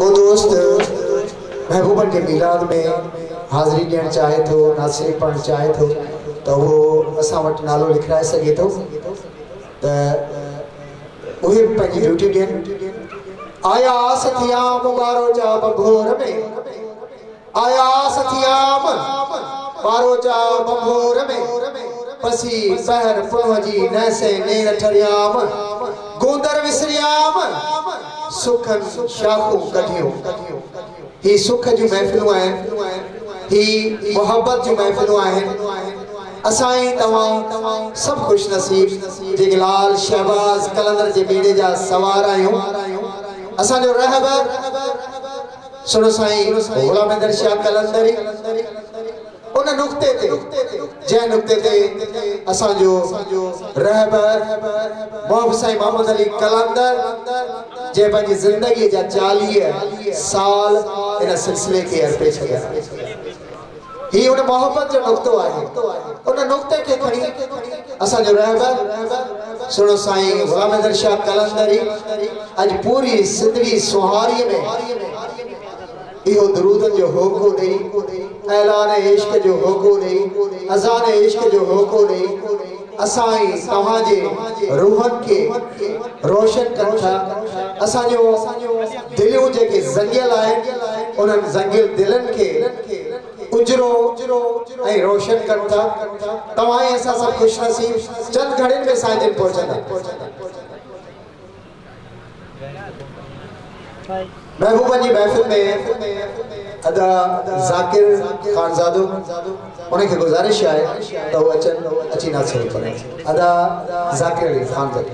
को दोस्त महबूबन के मिलाद में हाज़िरी ॾियणु चाहे थो, नासिरी पढ़णु चाहे थो त उहो असां वटि नालो लिखाए सघे थो त उहे पंहिंजी ड्यूटी ॾियनि। आया सथियाम बारो जा बंभोर में, आया सथियाम बारो जा बंभोर में, पसी पहर पुनः जी नैसे नेर ठरियाम, गोंदर विसरियाम सुखन शाखू कढियो। ही सुख जी महफिलूं आहिनि, ही मोहब्बत जी महफिलूं आहिनि। असाई तमाम सब खुश नसीब जेके लाल शहबाज कलंदर जे बेड़े जा सवार आहियूं। असांजो रहबर सुनो साईं गुलाम हैदर शाह कलंदरी उन नुक्ते ते जंहिं नुक्ते ते असांजो रहबर मोहम्मद साईं मोहम्मद अली कलंदर जे पंहिंजी ज़िंदगी जा 40 साल इन सिलसिले खे अर्पे छॾिया। ही उन मोहब्बत जो नुक्तो आहे। उन नुक्ते खे खणी असांजो रहबर सुनो साईं गुलाम हैदर शाह कलंदरी अॼु पूरी सिंधड़ी सुहारी में इहो दरूदन जो होको ॾेई, ऐलान इश्क जो होको ॾेई, अज़ान इश्क जो होको ॾेई असाई तव्हांजे रूहनि खे रोशन कनि था। असांजो दिलियूं जेके ज़ंगियल आहिनि उन्हनि ज़ंगियल दिलनि खे उजरो ऐं रोशन कनि था। तव्हां ऐं असां सभु ख़ुशि नसीब चंद घड़ियुनि में साईं जन पहुचंदा। महबूबा जी महफिल में अदा ज़ाकिर खानज़ादो उनखे गुज़ारिश आहे त हू अची नासिरी पढ़े। अदा ज़ाकिर अली खानज़ादो।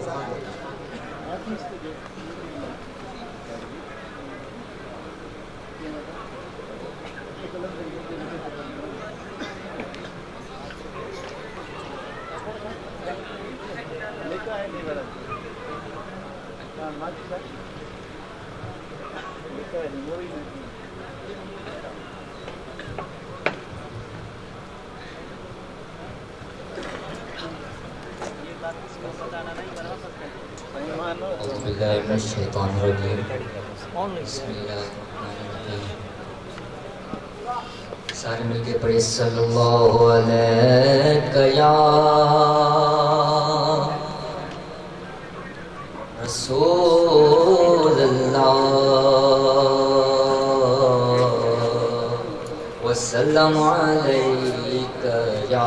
सारे मिलके पढ़े सल्लल्लाहु अलैहि या रसूल अल्लाह वसल्लम अलैका या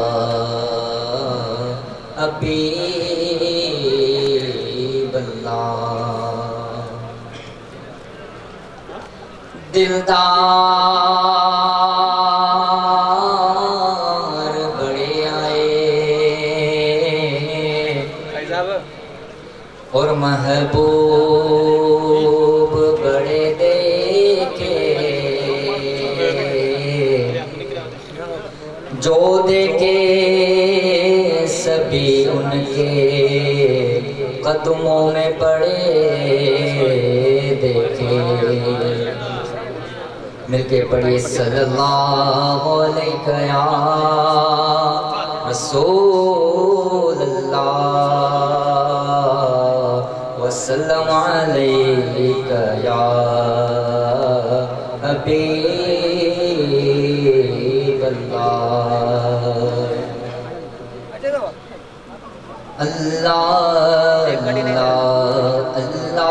हबीब अल्लाह। दिलदार बड़े आए और महबूब बड़े देखे, जो देखे सभी उनके कदमों में पड़े देखे। मिलके पढ़िए सल्लल्लाहु अलैहि या रसूल अल्लाह वसल्लम अलैका या हबीब अल्लाह। अल्लाह अल्लाह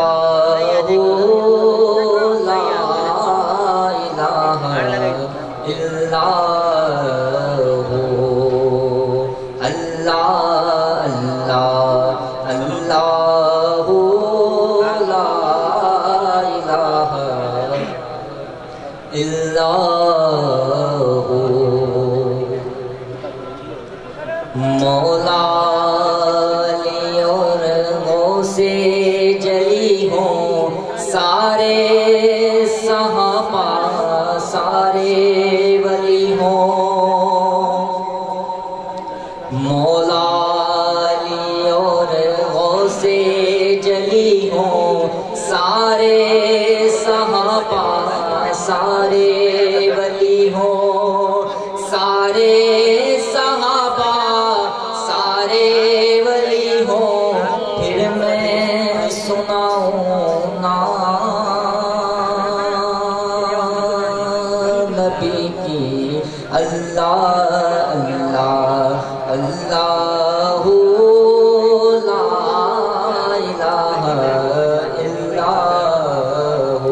मौला और से जली हो सारे सहाबा सारे वली हो। मौला और से जली हो सारे सहाबा सारे वली हो। सारे सहाबा सारे वली हो। फिर मैं सुनाऊं ना इल्ला हो।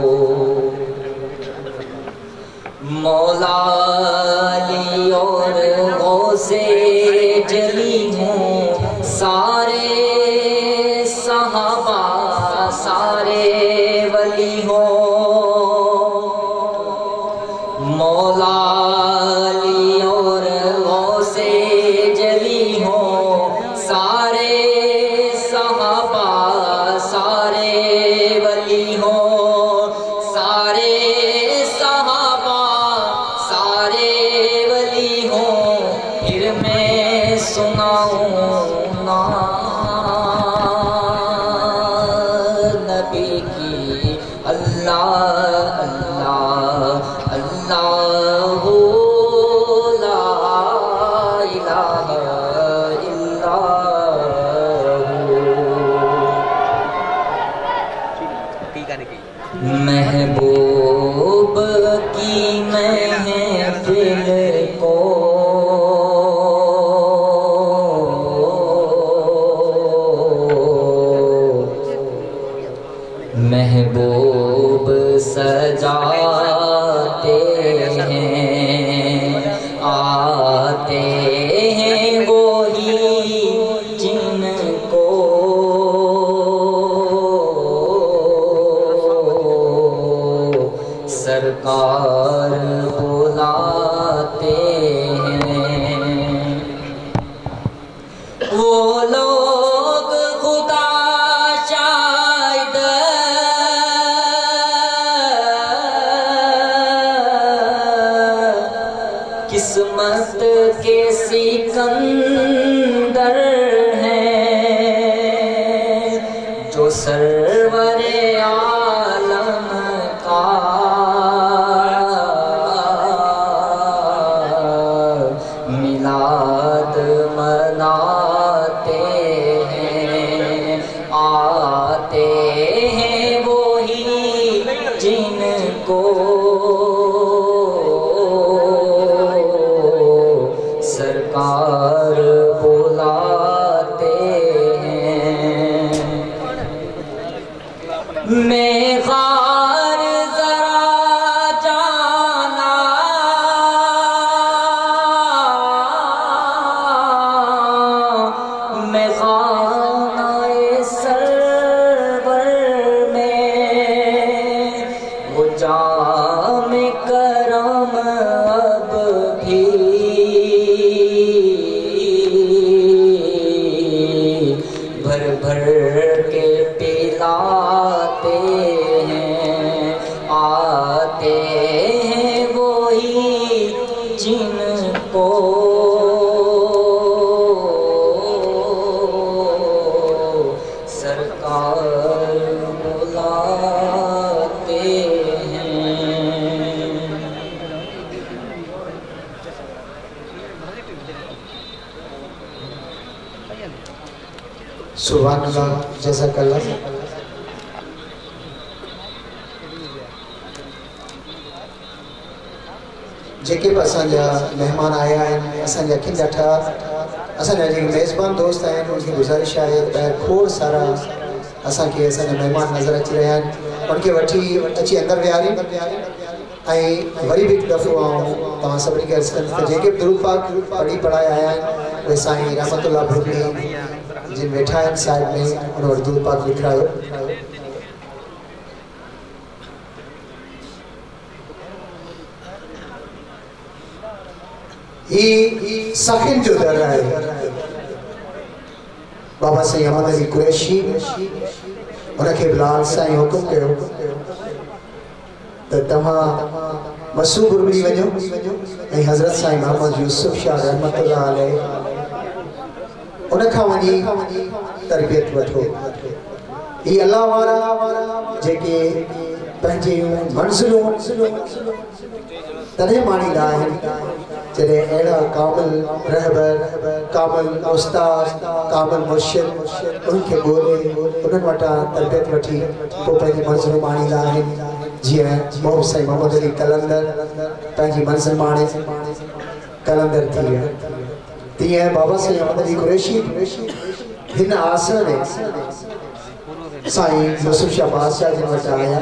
मौला अली और गौसे जली हूँ, सारे सहाबा सारे वली हो। मौला अली और गौसे जली हो, सारे सहाबा सारे वली हो। सारे सहाबा सारे वली हो, फिर मैं सुनाऊं ना नबी की अल्लाह अल्लाह अल्लाह ला इलाहा इल्लल्लाहु। महबूब की महफिल को महबूब सजाते हैं, आते हैं वो ही जिनको सरकार बुलाते हैं। वो लोग खुदा शायद किस्मत के सिकंदर हैं, जो सरवरे आलम का मिलाद मनाते हैं। आते हैं वो ही जिनको सरकार बुलाते हैं। मैं खार जरा जाना मैं खानाए सरवर में, वो जाम करम अब भी भर भर के पिलाते हैं। आते हैं वो ही जिनको सरकार बुलाते हैं। सुभान अल्लाह, जज़ाकल्लाह। जेके बि असांजा महिमान आया आहिनि, असांजा अखियुनि ॾाठा, असांजा जेके मेज़बान दोस्त आहिनि उनखे गुज़ारिश आहे त ॿाहिरि खोड़ सारा असांखे असांजा महिमान नज़र अची रहिया आहिनि, उनखे वठी अची अंदरि विहारियूं। ऐं वरी बि हिकु दफ़ो आऊं तव्हां सभिनी खे अर्ज़ु कंदुसि त जेके बि दुरूद पाक पढ़ी पढ़ाए आया आहिनि उहे साईं रहमतुल्लाह भुरबी जिन वेठा आहिनि साइड में उन वटि दुरूद पाक लिखायो। ही सखिन जो दर है। बाबा साईं अहमद अली कुरैशी उनखे बिलाल साईं हुकुम कयो त तव्हां मसूब भुरबी वञो ऐं हज़रत साईं मोहम्मद यूसुफ शाह रहमतुल्लाह अलैह उनखां वञी तरबियत वठो। ही अल्लाह वारा जेके पंहिंजी मंज़िलूं तॾहिं माणींदा आहिनि जॾहिं अहिड़ा कामिल रहबर, कामिल उस्ताद, कामिल मुर्शिद उनखे ॻोल्हे उन्हनि वटां तरबियत वठी पोइ पंहिंजी मंज़िलूं माणींदा आहिनि। जीअं मोहम्मद साईं मोहम्मद अली कलंदर पंहिंजी मंज़िल माणे कलंदर थी विया, तीअं बाबा साईं अहमद अली कुरैशी हिन आसन साईं यूसुफ शाह बादशाह जिन वटि आया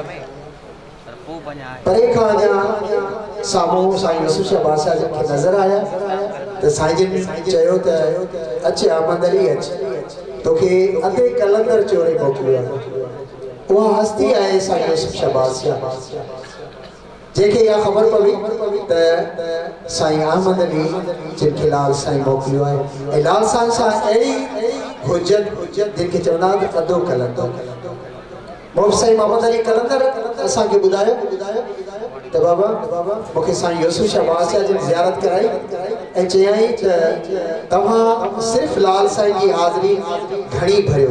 परे खां अॻियां साम्हूं साईं यूसुफ शाह बादशाह जिन खे नज़र आया त साईं जिन चयो त अच अहमद अली अच तोखे अधे कलंदर चोरे मोकिलियो आहे। उहा हस्ती आहे साईं यूसुफ शाह बादशाह जंहिंखे इहा ख़बर पवी त साईं अहमद अली जिन खे लाल साईं मोकिलियो आहे ऐं लाल साईं सां अहिड़ी हुजत जिनखे चवंदा त अधो कलंदर। साईं मोहम्मद अली कलंदर असांखे ॿुधायो त बाबा मूंखे साईं यूसुफ शाह बादशाह जी ज़ियारत कराई ऐं चयाईं त तव्हां सिर्फ़ु लाल साईं जी हाज़िरी घणी भरियो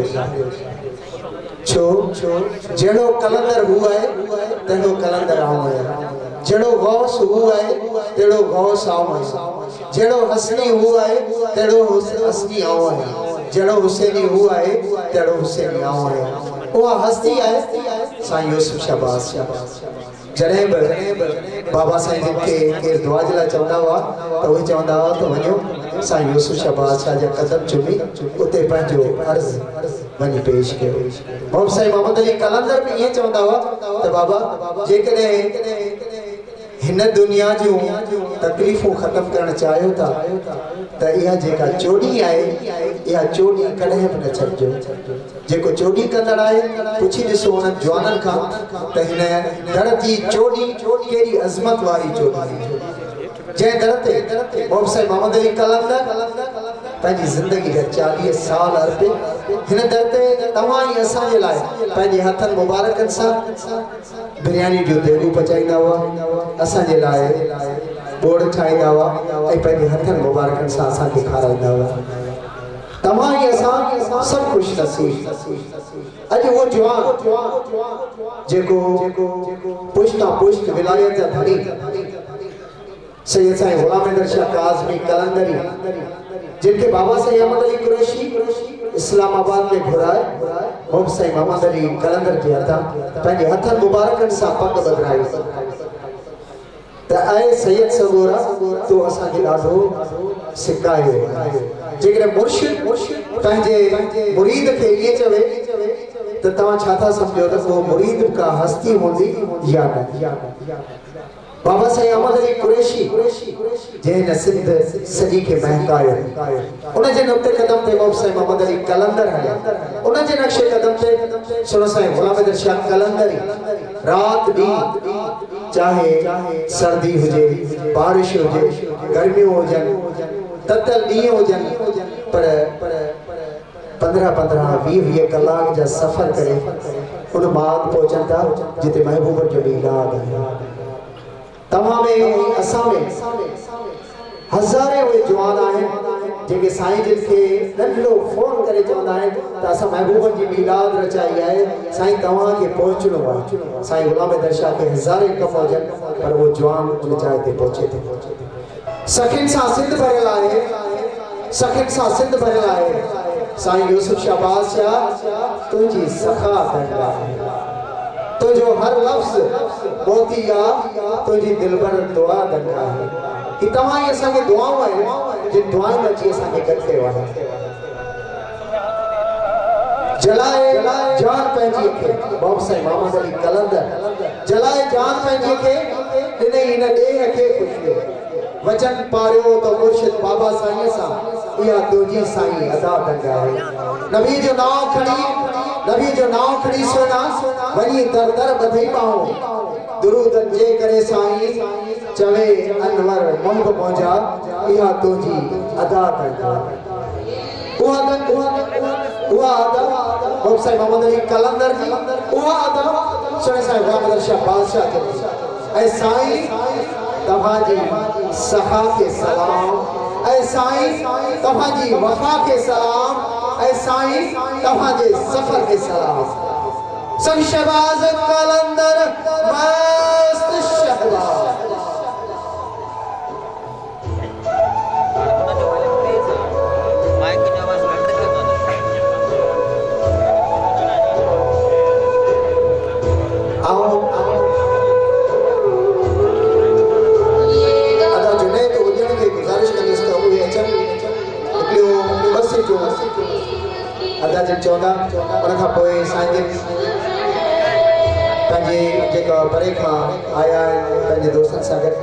छो जहिड़ो कलंदर हू आहे तहिड़ो कलंदर आऊं आहियां, जहिड़ो गौस हू आहे तहिड़ो गौस आऊं आहियां, जहिड़ो हसनी हू आहे तहिड़ो हसनी आऊं आहियां, जहिड़ो हुसैनी हू आहे तहिड़ो हुसैनी आऊं आहियां। उहा हस्ती आहे साईं यूसुफ शाह बादशाह। जॾहिं बि बाबा साईं जिन खे केरु दुआ जे लाइ चवंदा हुआ त उहे चवंदा हुआ त वञो साईं यूसुफ शाह बादशाह जा कदम चुमी उते पंहिंजो अर्ज़ वञी पेश कयो। साईं मोहम्मद अली कलंदर बि ईअं चवंदा हुआ त बाबा जेकॾहिं हिन दुनिया जूं तकलीफ़ूं ख़तमु करणु चाहियो था त इहा जेका चोॾी आहे इहा चोॾी कॾहिं बि न छॾिजो। जेको चोॾी कंदड़ आहे पुछी ॾिसो उन्हनि जवाननि खां त हिन दर जी चोॾी कहिड़ी अज़मत वारी चोॾी आहे। जंहिं दर ते साईं मोहम्मद अली कलंदर पंहिंजी ज़िंदगी जा 40 साल अर्पे हिन दर ते तव्हां ई असांजे लाइ पंहिंजे हथनि मुबारकनि सां बिरयानी जूं देगूं पचाईंदा हुआ, असांजे लाइ बोड़ ठाहींदा हुआ ऐं पंहिंजे हथनि मुबारकनि सां असांखे खाराईंदा हुआ। तव्हां ई असां सभु ख़ुशि नसीब। अॼु उहो जवान जेको पुश्ता पुश्त विलायत जा धनी सैयद साईं गुलाम अहमद शाह काज़मी कलंदरी जिनके बाबा साईं अहमद अली कुरैशी इस्लामाबाद में घुराए साईं मोहम्मद अली कलंदर के हथा पंहिंजे हथनि मुबारकनि सां पग बदिराई त ऐं सैयद सगोरा तो असांखे ॾाढो सिकायो। जेकॾहिं मुर्शिद पंहिंजे मुरीद खे ईअं चवे त तव्हां छा था सम्झो त उहो मुरीद का हस्ती हूंदी या न। बाबा साईं अहमद अली कुरैशी जंहिं सिंध सॼी खे महकायो उनजे नुक़्ते क़दम ते साईं मोहम्मद अली कलंदर हलिया, उनजे नक्शे क़दम ते सुनो साईं गुलाम अहमद शाह कलंदरी रात ॾींहुं चाहे सर्दी हुजे बारिश हुजे गर्मियूं हुजनि ततल ॾींहं हुजनि पर 15-20 कलाक जा सफ़र करे उन माग पहुचनि था जिते महबूब जो मीलाद आहे। तव्हां में असां में हज़ारे उहे जवान आहिनि जेके साईं जिन खे नंढड़ो फ़ोन करे चवंदा आहिनि त असां महबूबनि जी मीलाद रचाई आहे साईं तव्हांखे पहुचणो आहे। साईं गुलाम अहमद शाह खे हज़ारे कम हुजनि पर उहो जवान उन जाइ ते पहुचे थो। सखियुनि सां सिंध भरियल आहे, सखियुनि सां सिंध भरियल आहे। साईं यूसुफ शाह बादशाह तुंहिंजी सखा कंदा तुझो हर लफ्ज़ मोती आ तुझी दिलबर दुआ दंगा है। कि तव्हां ही असांखे दुआऊं आहिनि जिन दुआउनि में अची असांखे गॾु कयो आहे। जलाए जान पंहिंजी खे साईं मोहम्मद अली कलंदर जलाए जान पंहिंजी खे ॾिनई हिन ॾेह खे ख़ुशियो वचन पारियो तो मुर्शिद बाबा साईं सां इहा तुंहिंजी साईं अदा दंगा है। नबी जो नाम खड़ी सोना वही दर दर बधई पाऊं दुरूद जे करे साईं चवे अनवर मोहब पहुंचा इहा तुंहिंजी अदा दंगा उहा अदा साईं मोहम्मद अली कलंदर जी उहा अदा साईं गुलाम अहमद शाह बादशाह ऐं साईं तव्हांजी सखा के सलाम ऐं साईं तव्हांजी वफा के सलाम ऐं साईं तव्हांजे सफ़र के सलाम। संग शहबाज कलंदर मस्त शहबाज अदा जन चौदा उन खां पोइ साईं पंहिंजे जेका परे खां आया आहिनि पंहिंजे दोस्तनि सां गॾु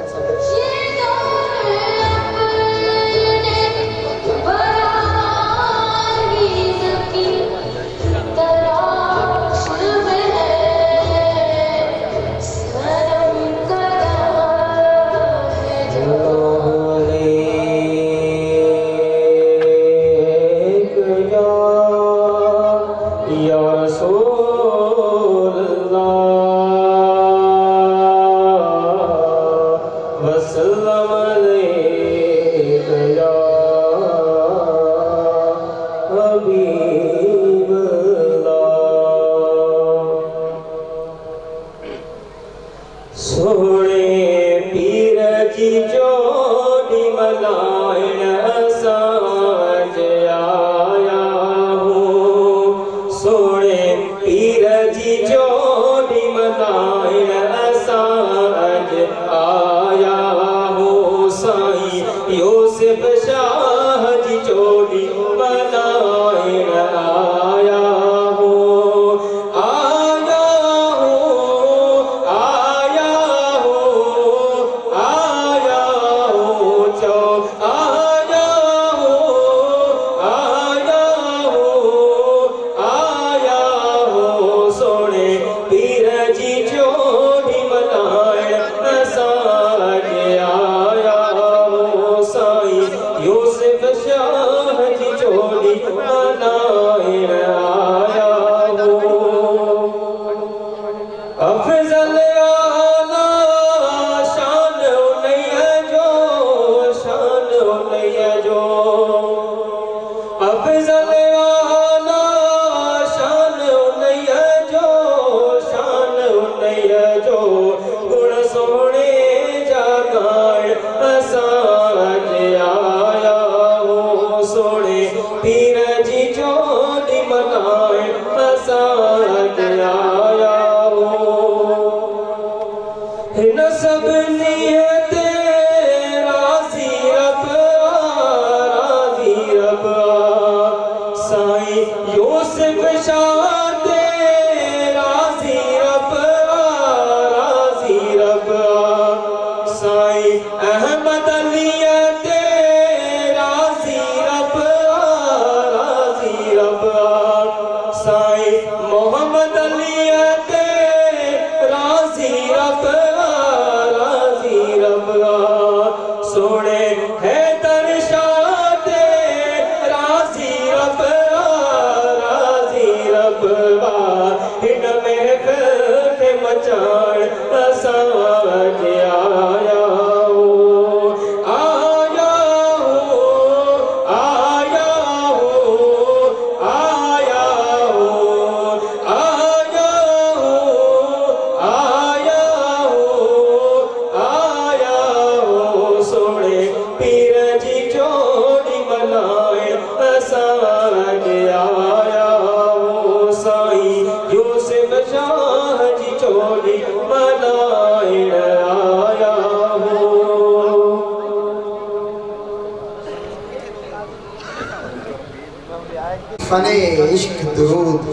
फने इश्क दुरूद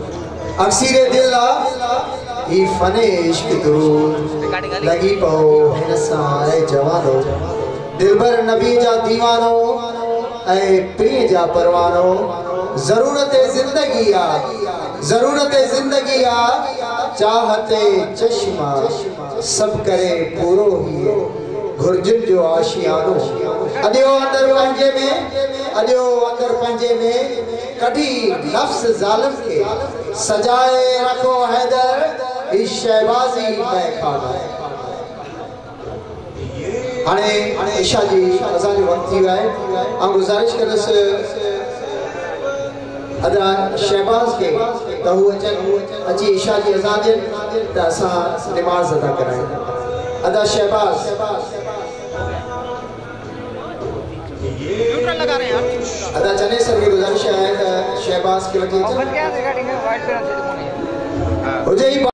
अक्सीरे दिल ही फने इश्क दुरूद लगी पहो हिन सां ऐ जवानो दिलबर नबी जा दीवानो ऐ प्रिय जा परवानो जरूरत जिंदगी चाहते चश्मा सब करे पूरो ही घुर्जुन जो आशियानो अदियो अंदर पंजे में कभी नफ्स जालिम के सजाए रखो हैदर इस शहबाजी महखाना हाने ईशा जी अज़ान जो वक्त थी है हम गुजारिश करस अदा शहबाज के तहु अची ईशा जी अज़ान दे त असा नमाज अदा कराए अदा शहबाज लगा रहे हैं यार अदा चने सर की गुजारिश है शहबाज के वकील हो जाए